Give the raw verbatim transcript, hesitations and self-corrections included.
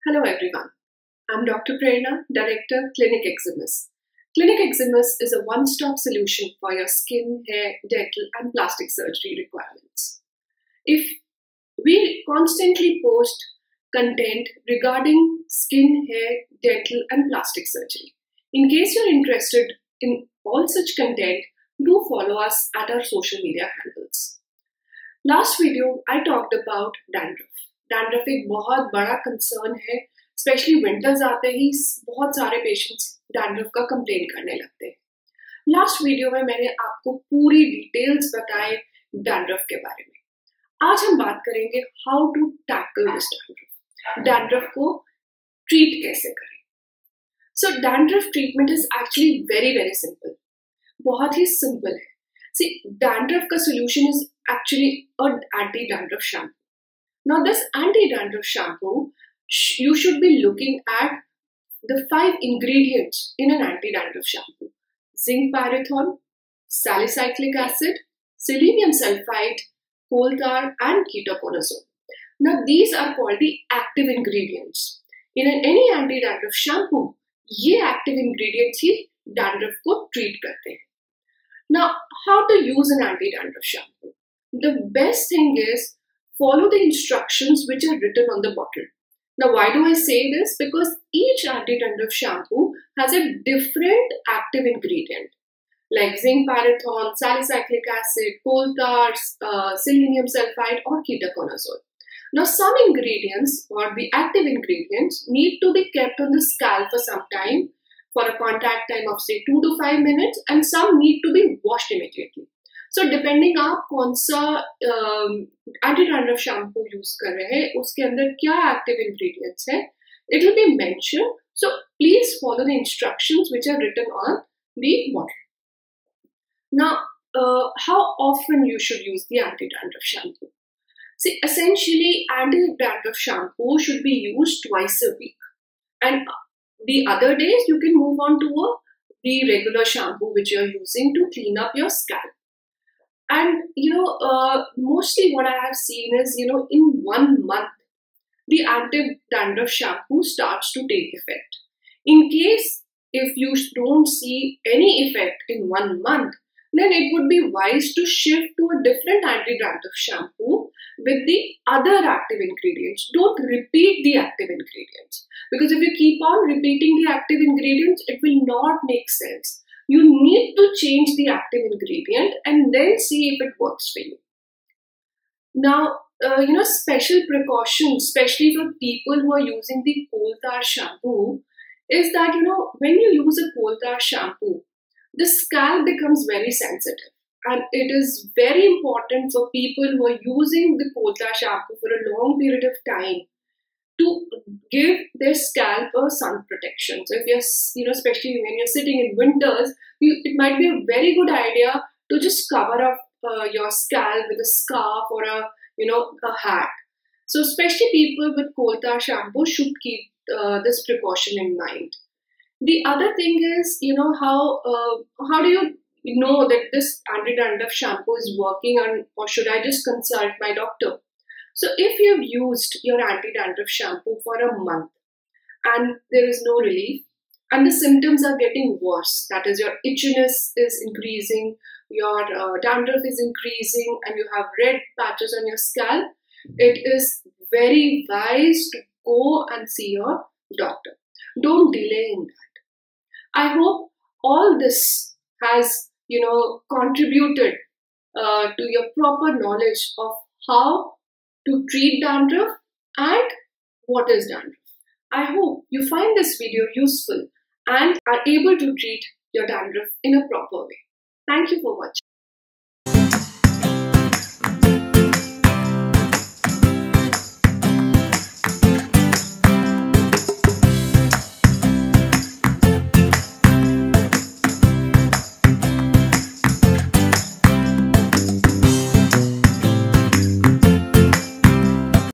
Hello everyone, I'm Doctor Prerna, Director, Clinic Eximus. Clinic Eximus is a one-stop solution for your skin, hair, dental and plastic surgery requirements. If we constantly post content regarding skin, hair, dental and plastic surgery. In case you're interested in all such content, do follow us at our social media handles. Last video, I talked about dandruff. Dandruff एक बहुत बड़ा concern है, specially winters आते ही बहुत सारे patients dandruff का complain करने लगते हैं। लास्ट वीडियो में मैंने आपको पूरी डिटेल्स बताए डैंड्रफ के बारे में। आज हम बात करेंगे how to tackle this dandruff, dandruff को ट्रीट कैसे करें। So dandruff treatment is actually very very simple, बहुत ही सिंपल है। सी डैंड्रफ का solution is actually a anti dandruff shampoo. Now this anti-dandruff shampoo, sh you should be looking at the five ingredients in an anti-dandruff shampoo. Zinc pyrithon, salicylic acid, selenium sulfide, coal tar and ketoconazole. Now these are called the active ingredients. In an, any anti-dandruff shampoo, ये active ingredients ही dandruff को treat करते हैं. Now how to use an anti-dandruff shampoo? The best thing is follow the instructions which are written on the bottle. Now, why do I say this? Because each anti-dandruff shampoo has a different active ingredient, like zinc pyrithon, salicylic acid, coal tar, uh, selenium sulfide, or ketoconazole. Now, some ingredients or the active ingredients need to be kept on the scalp for some time, for a contact time of say two to five minutes, and some need to be washed immediately. So depending आप कौन सा anti dandruff shampoo use कर रहे हैं, उसके अंदर क्या active ingredients है, it will be mentioned. So please follow the instructions which are written on the bottle. Now, uh, how often you should use the anti-dandruff shampoo? See, essentially, anti-dandruff shampoo should be used twice a week, and the other days you can move on to a, the regular shampoo which you are using to clean up your scalp. And, you know, uh, mostly what I have seen is, you know, in one month, the anti-dandruff shampoo starts to take effect. In case if you don't see any effect in one month, then it would be wise to shift to a different anti-dandruff shampoo with the other active ingredients. Don't repeat the active ingredients, because if you keep on repeating the active ingredients, it will not make sense. You need to change the active ingredient and then see if it works for you. Now, uh, you know, special precautions, especially for people who are using the coal tar shampoo, is that, you know, when you use a coal tar shampoo, the scalp becomes very sensitive. And it is very important for people who are using the coal tar shampoo for a long period of time to give their scalp a sun protection. So if you're, you know, especially when you're sitting in winters, you, it might be a very good idea to just cover up uh, your scalp with a scarf or a, you know, a hat. So especially people with coal tar shampoo should keep uh, this precaution in mind. The other thing is, you know, how uh, how do you know that this anti-dandruff shampoo is working, on, or should I just consult my doctor? So if you've used your anti-dandruff shampoo for a month and there is no relief and the symptoms are getting worse, that is your itchiness is increasing, your uh, dandruff is increasing and you have red patches on your scalp, it is very wise to go and see your doctor. Don't delay in that. I hope all this has, you know, contributed uh, to your proper knowledge of how to treat dandruff and what is dandruff. I hope you find this video useful and are able to treat your dandruff in a proper way. Thank you for watching.